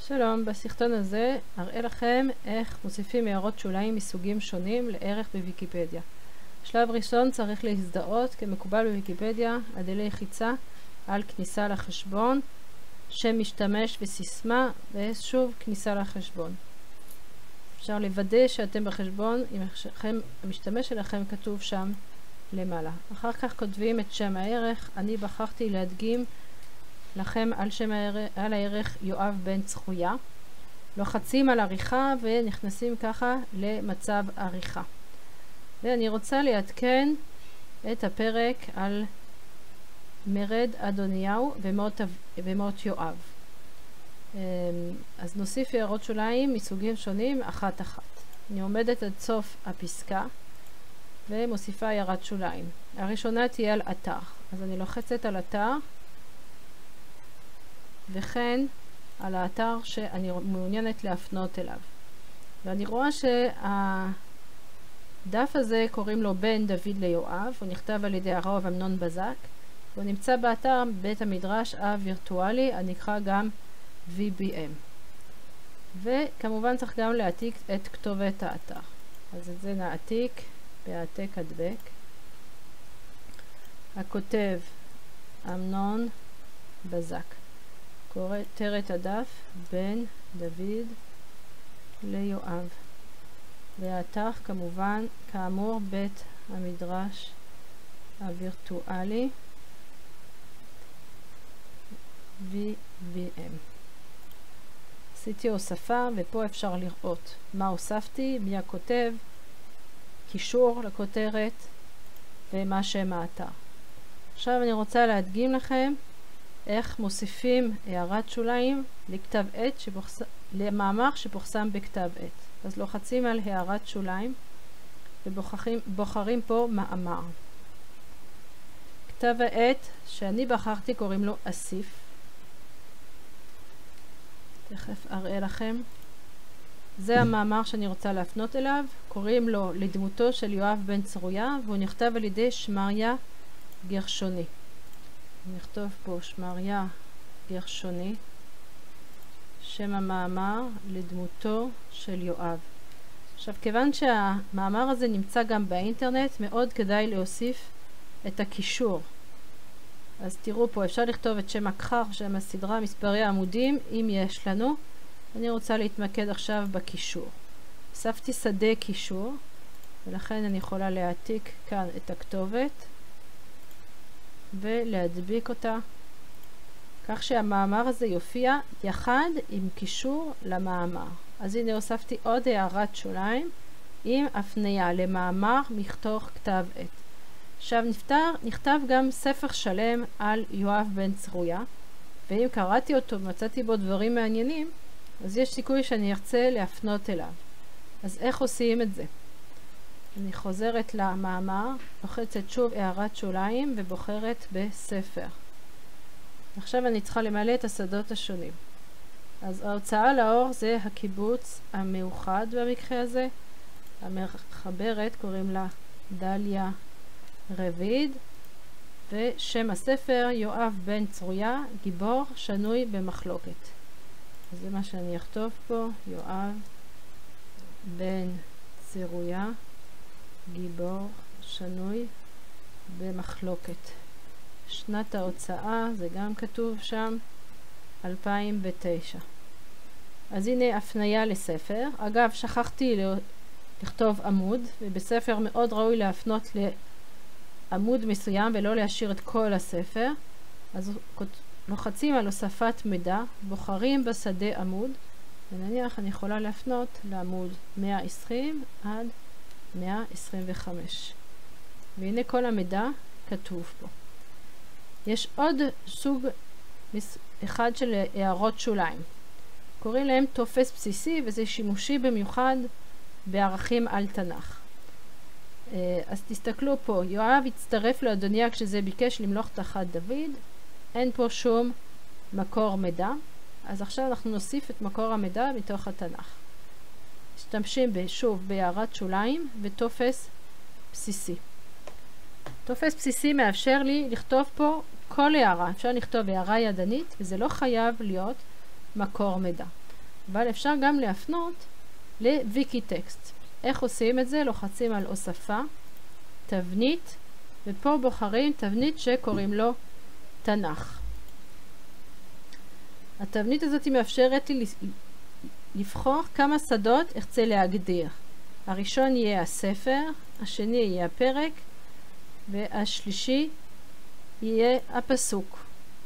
שלום, בסרטון הזה אראה לכם איך מוסיפים הערות שוליים מסוגים שונים לערך בוויקיפדיה. שלב ראשון צריך להזדהות כמקובל בוויקיפדיה על ידי לחיצה על כניסה לחשבון, שם משתמש וסיסמה, ושוב כניסה לחשבון. אפשר לוודא שאתם בחשבון אם המשתמש שלכם כתוב שם למעלה. אחר כך כותבים את שם הערך. אני בחרתי להדגים לכם על הערך יואב בן צרויה. לוחצים על עריכה ונכנסים ככה למצב עריכה. ואני רוצה לעדכן את הפרק על מרד אדוניהו ומות יואב. אז נוסיף הערות שוליים מסוגים שונים אחת אחת. אני עומדת עד סוף הפסקה ומוסיפה הערת שוליים. הראשונה תהיה על אתר. אז אני לוחצת על אתר וכן על האתר שאני מעוניינת להפנות אליו. ואני רואה שהדף הזה קוראים לו בין דוד ליואב, הוא נכתב על ידי הרב אמנון בזק, והוא נמצא באתר בית המדרש הווירטואלי, הנקרא גם VBM. וכמובן צריך גם להעתיק את כתובת האתר. אז את זה נעתיק בהעתק הדבק. הכותב אמנון בזק. כותרת הדף בין דוד ליואב. והאתר כמובן כאמור בית המדרש הווירטואלי VBM. עשיתי הוספה ופה אפשר לראות מה הוספתי, מי הכותב, קישור לכותרת ומה שם האתר. עכשיו אני רוצה להדגים לכם איך מוסיפים הערת שוליים לכתב עת למאמר שפורסם בכתב עת. אז לוחצים על הערת שוליים ובוחרים פה מאמר. כתב העת שאני בחרתי קוראים לו אסיף. תכף אראה לכם. זה המאמר שאני רוצה להפנות אליו. קוראים לו לדמותו של יואב בן צרויה והוא נכתב על ידי שמריה גרשוני. נכתוב פה שמריה גרשוני, שם המאמר לדמותו של יואב. עכשיו כיוון שהמאמר הזה נמצא גם באינטרנט, מאוד כדאי להוסיף את הקישור. אז תראו פה, אפשר לכתוב את שם הכחר, שם הסדרה, מספרי העמודים, אם יש לנו. אני רוצה להתמקד עכשיו בקישור. הוספתי שדה קישור, ולכן אני יכולה להעתיק כאן את הכתובת. ולהדביק אותה כך שהמאמר הזה יופיע יחד עם קישור למאמר. אז הנה הוספתי עוד הערת שוליים עם הפניה למאמר מתוך כתב עת. עכשיו נכתב גם ספר שלם על יואב בן צרויה, ואם קראתי אותו ומצאתי בו דברים מעניינים, אז יש סיכוי שאני ארצה להפנות אליו. אז איך עושים את זה? אני חוזרת למאמר, לוחצת שוב הערת שוליים ובוחרת בספר. עכשיו אני צריכה למלא את השדות השונים. אז ההוצאה לאור זה הקיבוץ המאוחד במקרה הזה. המחברת קוראים לה דליה רביד, ושם הספר יואב בן צרויה, גיבור שנוי במחלוקת. אז זה מה שאני אכתוב פה, יואב בן צרויה, גיבור שנוי במחלוקת. שנת ההוצאה זה גם כתוב שם 2009. אז הנה הפניה לספר. אגב, שכחתי לכתוב עמוד, ובספר מאוד ראוי להפנות לעמוד מסוים ולא להשאיר את כל הספר. אז לוחצים על הוספת מידע, בוחרים בשדה עמוד, ונניח אני יכולה להפנות לעמוד 120 עד 125. והנה כל המידע כתוב פה. יש עוד סוג אחד של הערות שוליים. קוראים להם טופס בסיסי, וזה שימושי במיוחד בערכים על תנ"ך. אז תסתכלו פה, יואב הצטרף לאדוניה כשזה ביקש למלוך תחת דוד. אין פה שום מקור מידע. אז עכשיו אנחנו נוסיף את מקור המידע מתוך התנ"ך. משתמשים שוב בהערת שוליים וטופס בסיסי. טופס בסיסי מאפשר לי לכתוב פה כל הערה. אפשר לכתוב הערה ידנית וזה לא חייב להיות מקור מידע. אבל אפשר גם להפנות לוויקיטקסט. איך עושים את זה? לוחצים על הוספה, תבנית, ופה בוחרים תבנית שקוראים לו תנ"ך. התבנית הזאת מאפשרת לי לבחור כמה שדות ארצה להגדיר. הראשון יהיה הספר, השני יהיה הפרק, והשלישי יהיה הפסוק.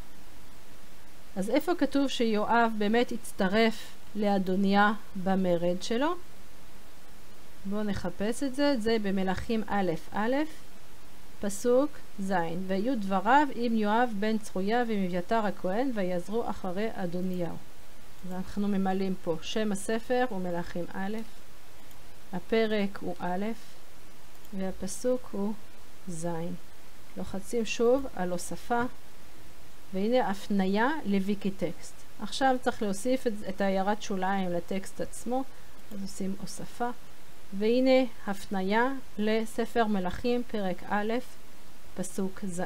אז איפה כתוב שיואב באמת הצטרף לאדוניה במרד שלו? בואו נחפש את זה. זה במלכים א' א', פסוק ז'. והיו דבריו עם יואב בן צרויה ועם אביתר הכהן ויעזרו אחרי אדוניהו. אז אנחנו ממלאים פה. שם הספר הוא מלכים א', הפרק הוא א', והפסוק הוא ז'. לוחצים שוב על הוספה, והנה הפניה לוויקיטקסט. עכשיו צריך להוסיף את העיירת שוליים לטקסט עצמו, אז עושים הוספה, והנה הפניה לספר מלכים פרק א', פסוק ז'.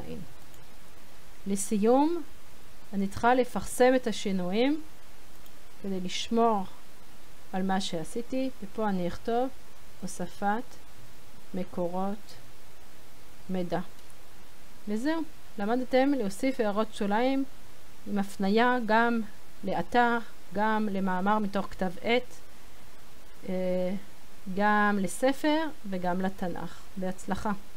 לסיום, אני צריכה לפרסם את השינויים כדי לשמור על מה שעשיתי, ופה אני אכתוב הוספת מקורות מידע. וזהו, למדתם להוסיף הערות שוליים עם הפניה גם לאתר, גם למאמר מתוך כתב עת, גם לספר וגם לתנ"ך. בהצלחה.